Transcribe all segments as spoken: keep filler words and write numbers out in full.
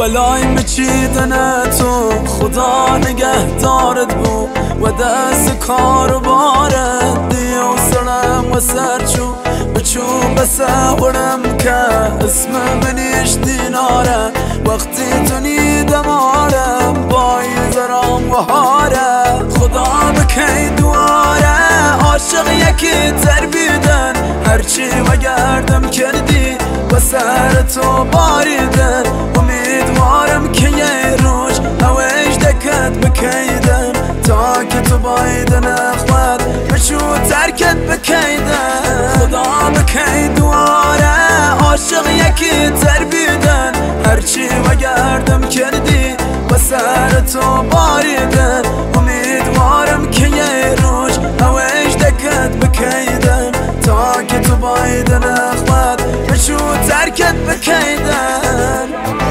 بلای مچیدن تو خدا نگهدارت بو و دست کار بارد دیو سرم و سرچو بچون بسورم که اسم منیش دیناره وقتی تو نیدمارم بای زرام و هاره خدا بکی دواره عاشق یکی تربیدن هرچی و گردم کردی و سر تو باریدن امیدوارم که یه روز هویش دکت بکیدن تا که تو بایدن اخوات بچو ترکت بکیدن خدا بکی دواره عاشق یکی تربیدن هرچی و گردم کردی و سر تو باریدن امیدوارم که یه روز هویش دکت بکیدن تا که تو بایدن اخوات بچو ترکت بکیدن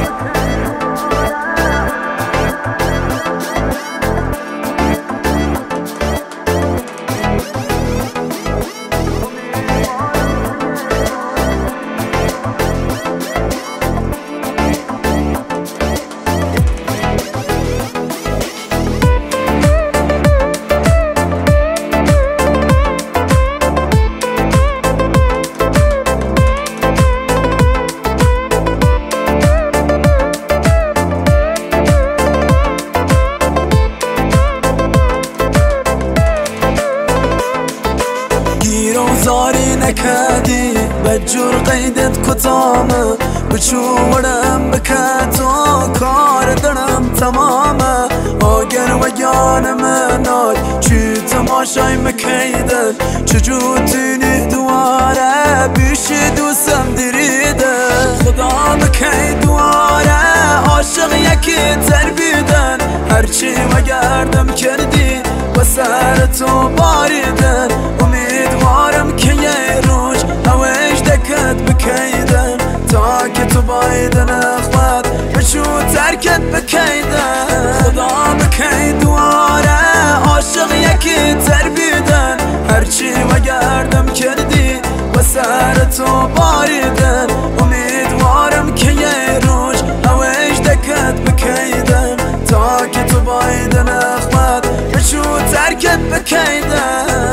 زاری نکدی بجور قیدت کتامه بچورم بکتو کار دارم تمامه آگر و گانم نای چی تماشای مکیدن چجور تینی دواره بیشی دوستم دریده خدا بکی دواره عاشق یکی تربیدن هرچی و گردم کردی و سر تو باریدن امیدوارم که یه روز هویش دکت بکیدن تا که تو بایدن اخوات بچو ترکت بکیدن خدا بکی دواره عاشق یکی تربیدن هرچی و گردم کردی و سر تو باریدن امیدوارم که یه روز هویش دکت بکیدن تا که تو بایدن اخوات بچو ترکت بکیدن